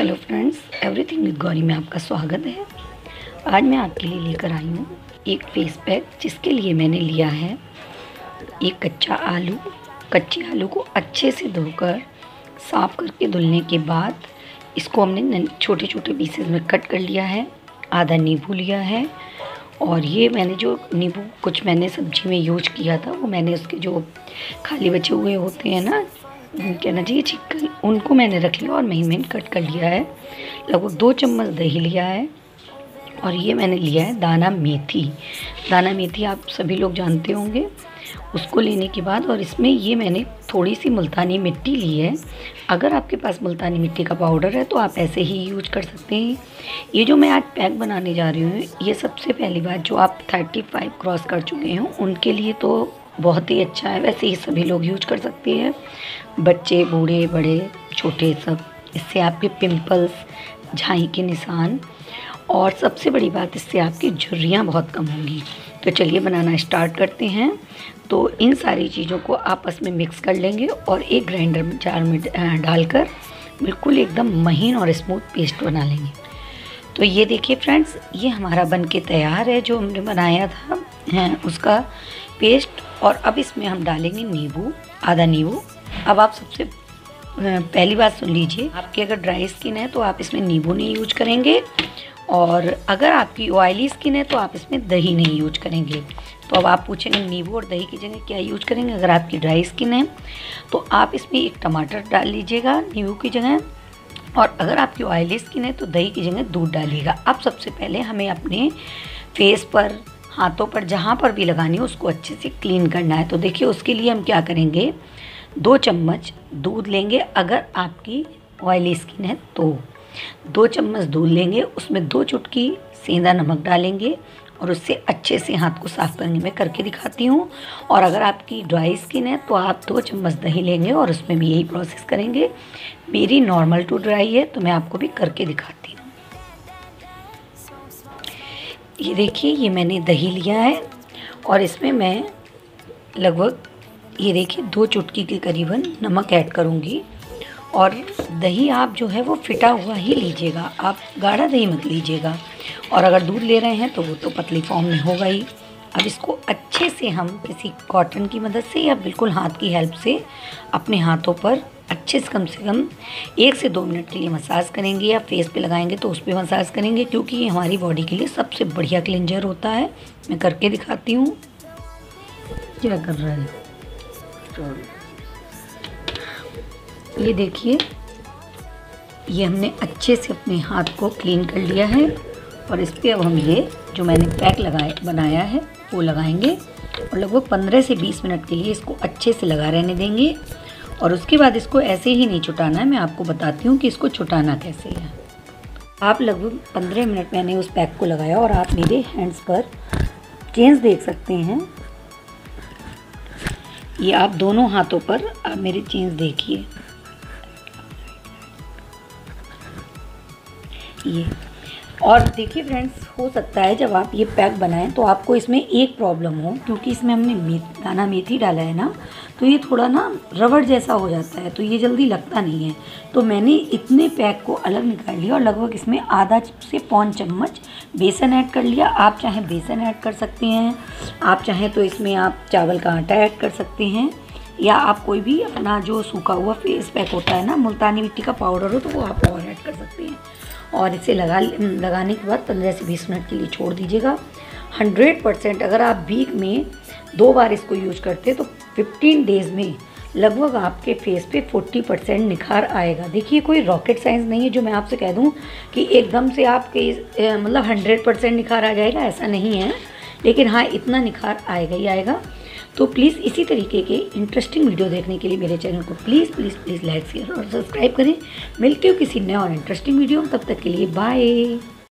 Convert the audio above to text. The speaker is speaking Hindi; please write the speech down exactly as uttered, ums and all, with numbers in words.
Hello friends, everything with Gauri में आपका स्वागत है। आज मैं आपके लिए लेकर आई हूँ एक फेस पैक, जिसके लिए मैंने लिया है एक कच्चा आलू। कच्चे आलू को अच्छे से धोकर साफ़ करके धुलने के बाद इसको हमने छोटे छोटे पीसेस में कट कर लिया है। आधा नींबू लिया है, और ये मैंने जो नींबू कुछ मैंने सब्जी में यूज किया था, वो मैंने उसके जो खाली बचे हुए होते हैं ना, कहना चाहिए चिकन, उनको मैंने रख लिया और महीन महीन कट कर लिया है। लगभग दो चम्मच दही लिया है, और ये मैंने लिया है दाना मेथी। दाना मेथी आप सभी लोग जानते होंगे। उसको लेने के बाद और इसमें ये मैंने थोड़ी सी मुल्तानी मिट्टी ली है। अगर आपके पास मुल्तानी मिट्टी का पाउडर है तो आप ऐसे ही यूज कर सकते हैं। ये जो मैं आज पैक बनाने जा रही हूँ, ये सबसे पहली बात जो आप पैंतीस क्रॉस कर चुके हों उनके लिए तो बहुत ही अच्छा है। वैसे ही सभी लोग यूज कर सकते हैं, बच्चे, बूढ़े, बड़े, छोटे, सब। इससे आपके पिंपल्स, झाई के निशान, और सबसे बड़ी बात, इससे आपकी झुर्रियाँ बहुत कम होंगी। तो चलिए बनाना स्टार्ट करते हैं। तो इन सारी चीज़ों को आपस में मिक्स कर लेंगे और एक ग्राइंडर में जार में डालकर बिल्कुल एकदम महीन और स्मूथ पेस्ट बना लेंगे। तो ये देखिए फ्रेंड्स, ये हमारा बन के तैयार है, जो हमने बनाया था है, उसका पेस्ट। और अब इसमें हम डालेंगे नींबू, आधा नींबू। अब आप सबसे पहली बात सुन लीजिए, आपकी अगर ड्राई स्किन है तो आप इसमें नींबू नहीं यूज करेंगे, और अगर आपकी ऑयली स्किन है तो आप इसमें दही नहीं यूज करेंगे। तो अब आप पूछेंगे नींबू और दही की जगह क्या यूज करेंगे। अगर आपकी ड्राई स्किन है तो आप इसमें एक टमाटर डाल लीजिएगा नींबू की जगह, और अगर आपकी ऑयली स्किन है तो दही की जगह दूध डालिएगा। अब सबसे पहले हमें अपने फेस पर, हाथों पर, जहाँ पर भी लगानी हो उसको अच्छे से क्लीन करना है। तो देखिए उसके लिए हम क्या करेंगे, दो चम्मच दूध लेंगे। अगर आपकी ऑयली स्किन है तो दो चम्मच दूध लेंगे, उसमें दो चुटकी सेंधा नमक डालेंगे और उससे अच्छे से हाथ को साफ़ करेंगे। मैं करके दिखाती हूँ। और अगर आपकी ड्राई स्किन है तो आप दो चम्मच दही लेंगे और उसमें भी यही प्रोसेस करेंगे। मेरी नॉर्मल टू ड्राई है तो मैं आपको भी करके दिखाती हूँ। ये देखिए, ये मैंने दही लिया है और इसमें मैं लगभग ये देखिए दो चुटकी के करीबन नमक ऐड करूँगी। और दही आप जो है वो फिटा हुआ ही लीजिएगा, आप गाढ़ा दही मत लीजिएगा। और अगर दूध ले रहे हैं तो वो तो पतली फॉर्म में होगा ही। अब इसको अच्छे से हम किसी कॉटन की मदद से या बिल्कुल हाथ की हेल्प से अपने हाथों पर अच्छे से कम से कम एक से दो मिनट के लिए मसाज करेंगे, या फेस पे लगाएंगे तो उस पर मसाज करेंगे, क्योंकि ये हमारी बॉडी के लिए सबसे बढ़िया क्लिंजर होता है। मैं करके दिखाती हूँ। क्या कर रहा है, ये देखिए, ये हमने अच्छे से अपने हाथ को क्लीन कर लिया है। और इस पर अब हम ये जो मैंने पैक लगाए बनाया है वो लगाएंगे, और लगभग पंद्रह से बीस मिनट के लिए इसको अच्छे से लगा रहने देंगे। और उसके बाद इसको ऐसे ही नहीं छुटाना है, मैं आपको बताती हूँ कि इसको छुटाना कैसे है। आप लगभग पंद्रह मिनट मैंने उस पैक को लगाया, और आप मेरे हैंड्स पर चेंज देख सकते हैं। ये आप दोनों हाथों पर आप मेरे चेंज देखिए, ये। और देखिए फ्रेंड्स, हो सकता है जब आप ये पैक बनाएं तो आपको इसमें एक प्रॉब्लम हो, क्योंकि इसमें हमने मे दाना मेथी डाला है ना, तो ये थोड़ा ना रबड़ जैसा हो जाता है, तो ये जल्दी लगता नहीं है। तो मैंने इतने पैक को अलग निकाल लिया और लगभग इसमें आधा से पौन चम्मच बेसन ऐड कर लिया। आप चाहें बेसन ऐड कर सकते हैं, आप चाहें तो इसमें आप चावल का आटा ऐड कर सकते हैं, या आप कोई भी अपना जो सूखा हुआ फेस पैक होता है ना, मुल्तानी मिट्टी का पाउडर हो तो वो आप और ऐड कर सकते हैं। और इसे लगा लगाने के बाद पंद्रह से बीस मिनट के लिए छोड़ दीजिएगा। हंड्रेड परसेंट अगर आप वीक में दो बार इसको यूज करते हैं तो फिफ्टीन डेज़ में लगभग आपके फेस पे चालीस परसेंट निखार आएगा। देखिए, कोई रॉकेट साइंस नहीं है जो मैं आपसे कह दूं कि एकदम से आपके मतलब हंड्रेड परसेंट निखार आ जाएगा, ऐसा नहीं है। लेकिन हाँ, इतना निखार आएगा ही आएगा। तो प्लीज़ इसी तरीके के इंटरेस्टिंग वीडियो देखने के लिए मेरे चैनल को please please please like, share और सब्सक्राइब करें। मिलते हो किसी नए और इंटरेस्टिंग वीडियो में, तब तक के लिए बाय।